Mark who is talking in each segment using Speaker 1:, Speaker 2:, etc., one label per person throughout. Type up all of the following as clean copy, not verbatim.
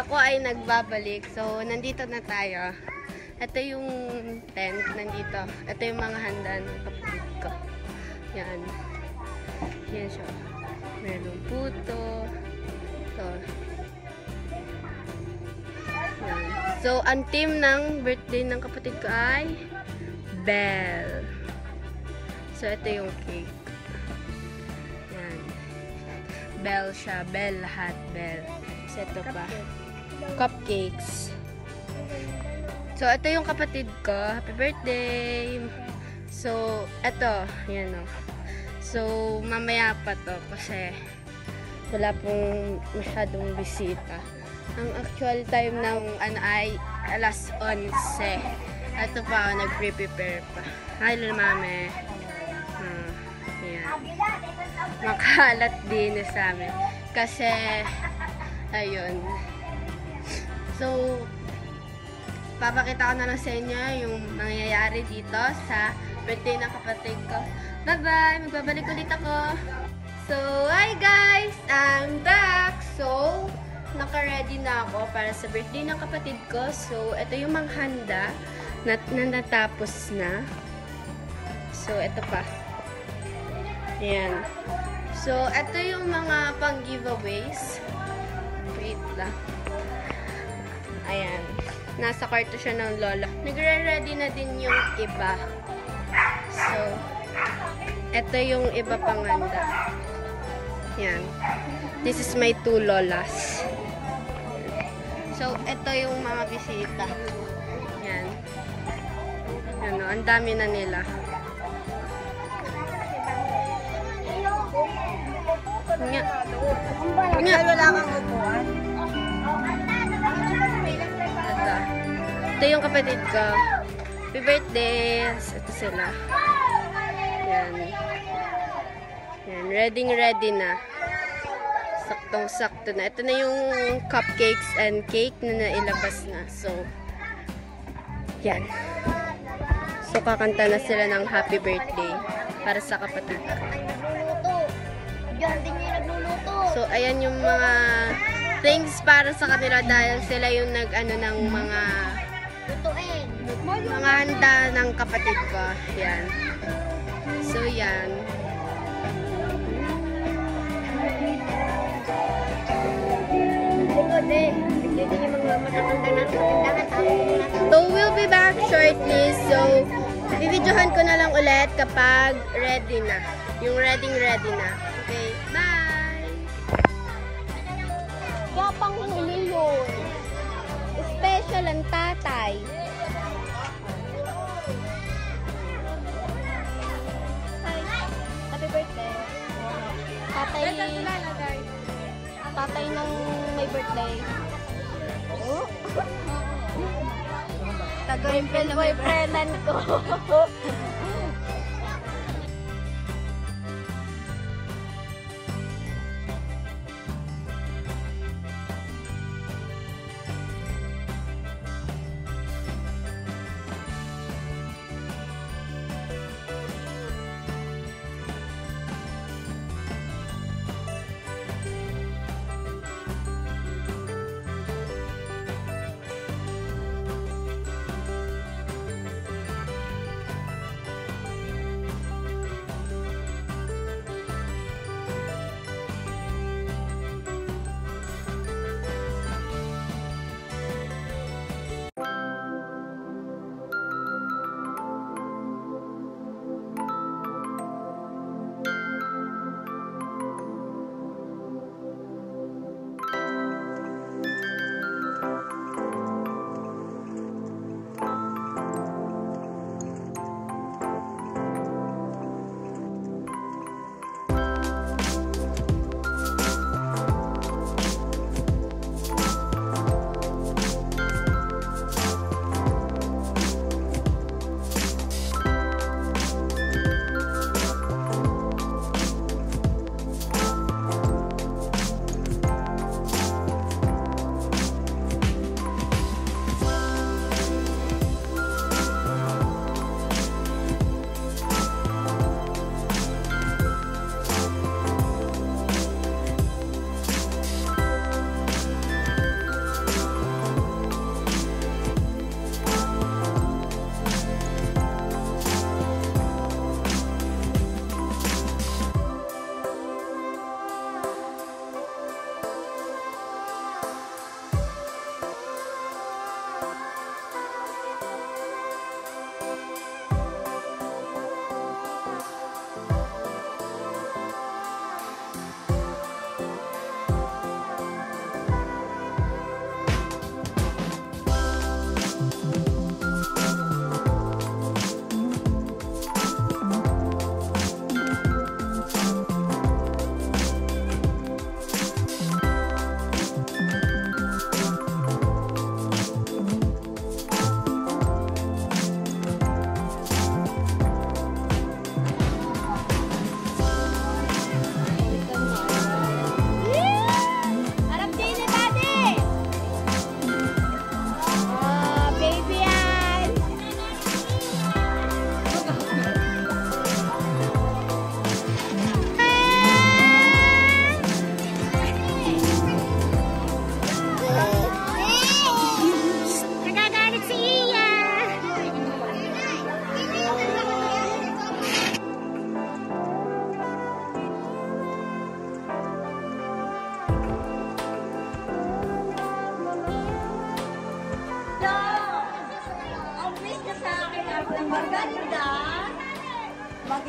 Speaker 1: ako ay nagbabalik. So, nandito na tayo. Ito yung tent nandito. Ito yung mga handa ng kapatid ko. Yan. Yan siya. Meron puto. Ito. Yan. So, ang theme ng birthday ng kapatid ko ay Bell. So, ito yung cake. Yan. Bell siya. Bell lahat. Bell. So, ito pa. Cupcakes. So, ito yung kapatid ko. Happy birthday! So, ito. Yan o. So, mamaya pa to kasi wala pong masyadong bisita. Ang actual time ng ay alas 11. Ito pa ako, nag-prepare pa. Hi, little mami. Yan. Makalat din sa amin. Kasi, ayun. So, papakita ko na lang sa inyo yung nangyayari dito sa birthday ng kapatid ko. Bye-bye! Magbabalik ulit ako. So, hi guys! I'm back! So, naka-ready na ako para sa birthday ng kapatid ko. So, ito yung mga handa na natapos na. So, ito pa. Ayan. So, ito yung mga pang-giveaways. Wait lang. Ayan. Nasa kwarto siya ng lola. Nagre-ready na din yung iba. So, ito yung iba pang handa. Yan. This is my 2 lolas. So, ito yung mga bisita. Yan. Ano, ang dami na nila. Nga. Nga. Wala kang upuan. Ito yung kapatid ko. Happy birthday! Ito sila. Yan. Yan. Ready na. Saktong-sakto na. Ito na yung cupcakes and cake na nailabas na. So, yan. So, kakanta na sila ng happy birthday para sa kapatid ko. So, ayan yung mga things para sa kanila dahil sila yung nag-ano ng mga handa ng kapatid ko. Yan. So, yan. So, we'll be back shortly. So, bibidyohan ko na lang ulit kapag ready na. Yung ready na. Okay, bye! Gapang huli yun. Special ang tatay. Hi. Happy birthday. Tatay ng may birthday. Oh. Boyfriendan ko.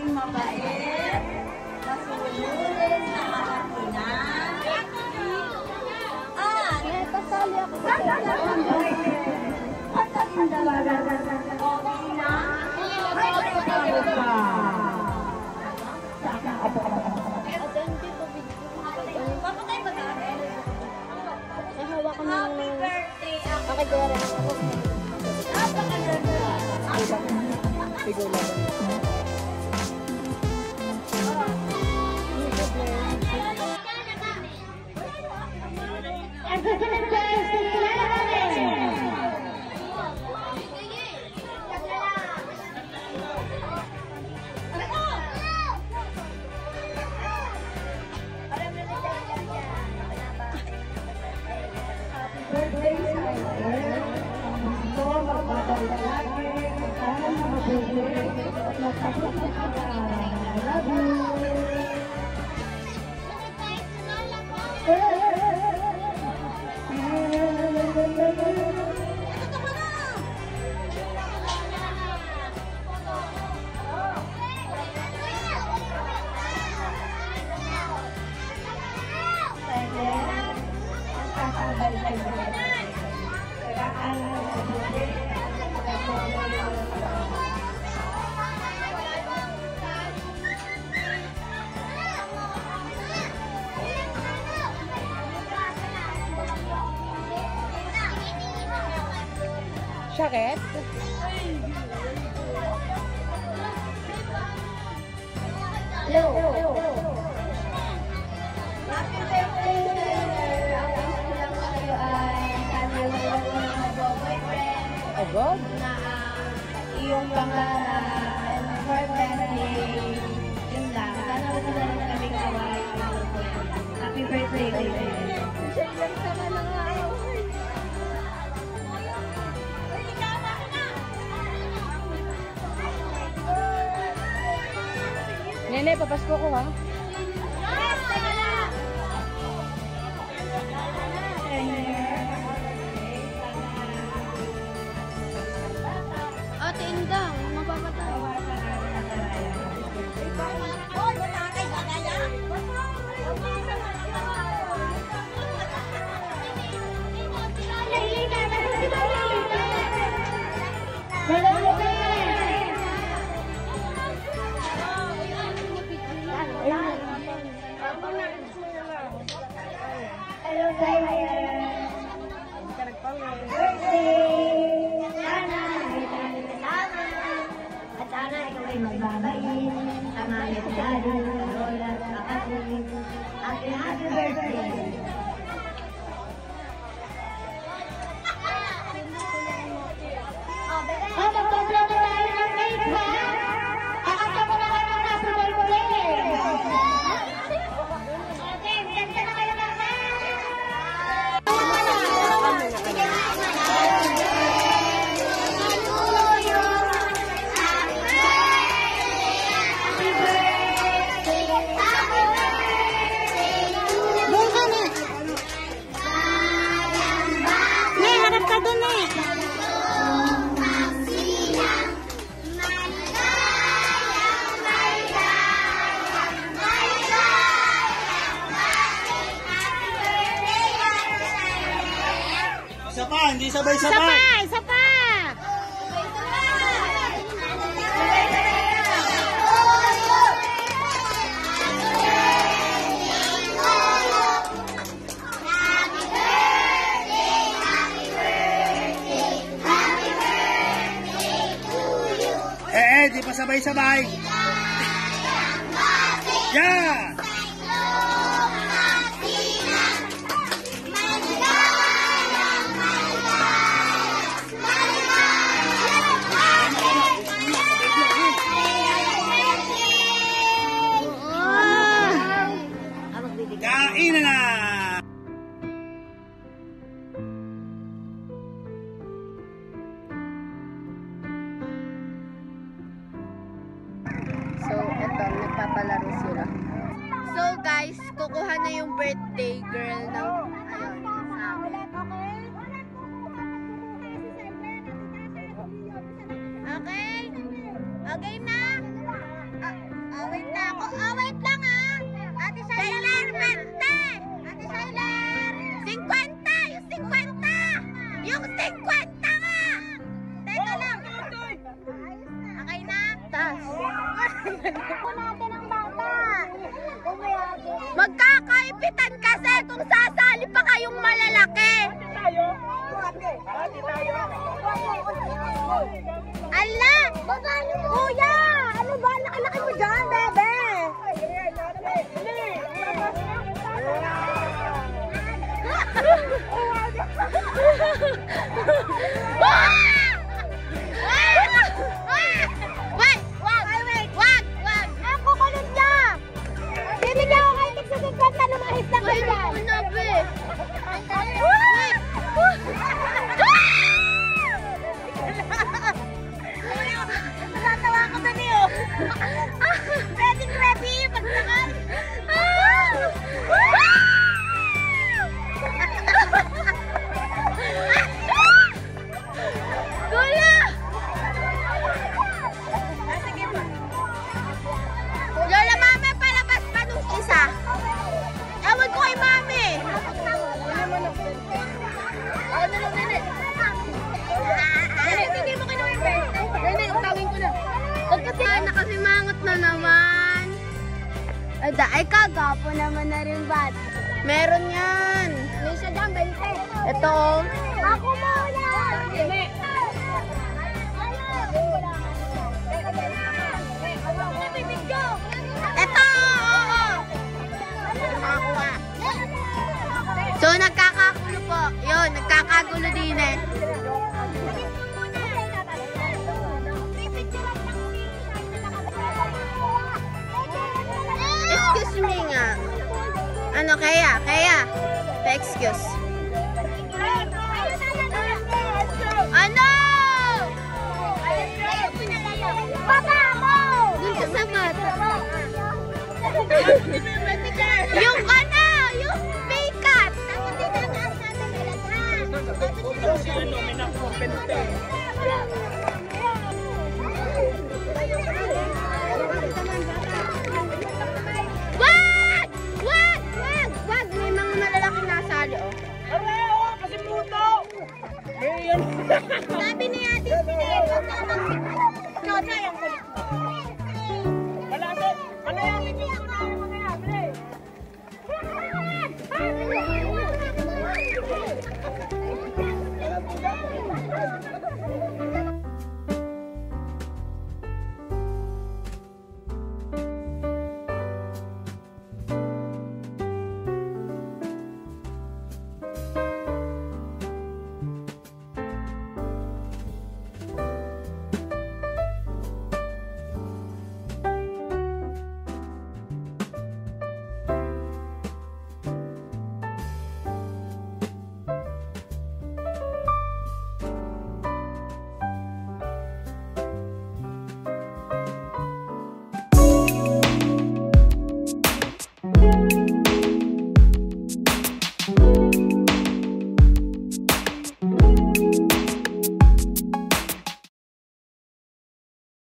Speaker 2: maging mabait, masunurin sa anak ina.
Speaker 1: Kasali ako sa
Speaker 2: at ang dalaga o ina ay kasama ka. Papatay ba namin? Happy birthday ako.
Speaker 1: Sakit?
Speaker 2: Happy birthday, sir! Ang gusto lang sa'yo ay sana wala mo ng boyfriend
Speaker 1: Agad?
Speaker 2: na iyong pangarap and for birthday. Yun lang. Sana wala na lang kami kaway. Happy birthday, baby.
Speaker 1: Nene, papasko ko ha. Ate Indang, mapapatay.
Speaker 2: Hello, guys. Birthday! Sana may kasama. At sana ikaw ay magbabain. Sa mami at daddy, lola at kapatid. Happy birthday! Magpaplano tayo ng cake, ha? Kakanta mo na kayo ng approval mo rin. Okay, ganda na kayo ng
Speaker 3: Isa pa, hindi sabay-sabay.
Speaker 1: Isa pa!
Speaker 3: Di pa sabay-sabay. Yeah! Kain na!
Speaker 1: So, eto, nagpapalaro sila. So, guys, kukuha na yung birthday girl ng, ayun, sa amin. Okay? Okay na? kapitan kasi kung sasali pa kayong malalaki. Ala! Kuya! Ano ba? Laki-laki mo dyan, bebe! Wait! Wag! Ang kukulit niya! Bibigyan ko kayo tig-50 na lumahis na kayo dyan! Natatawa ko na niyo! Ready! Pagsakal! Kuya! Lola, mami, palabas pa nung isa. Ewan ko kay mami. Bigay mo kinuha yung birthday. Nene, utawin ko na. Nakasimangot na naman. Ay, kagapo naman na rin ba't? Meron yan. May isa dyan, 20. Ito. Ako muna. Nene. Ito! Nakakuha. So, nagkakagulo po. Yun, nagkakagulo din eh. Excuse me nga. Ano, kaya? Pa-excuse. Ano? Papa mo! Dun sa sabat. Yung ano? Yung pikat. Wag! May mga malalaking nasali, oh.
Speaker 3: Kasi puto!
Speaker 1: Sabi ni Ate Pinay, huwag na magsikot. Yung kulit.
Speaker 3: Wala sa... Ano yan?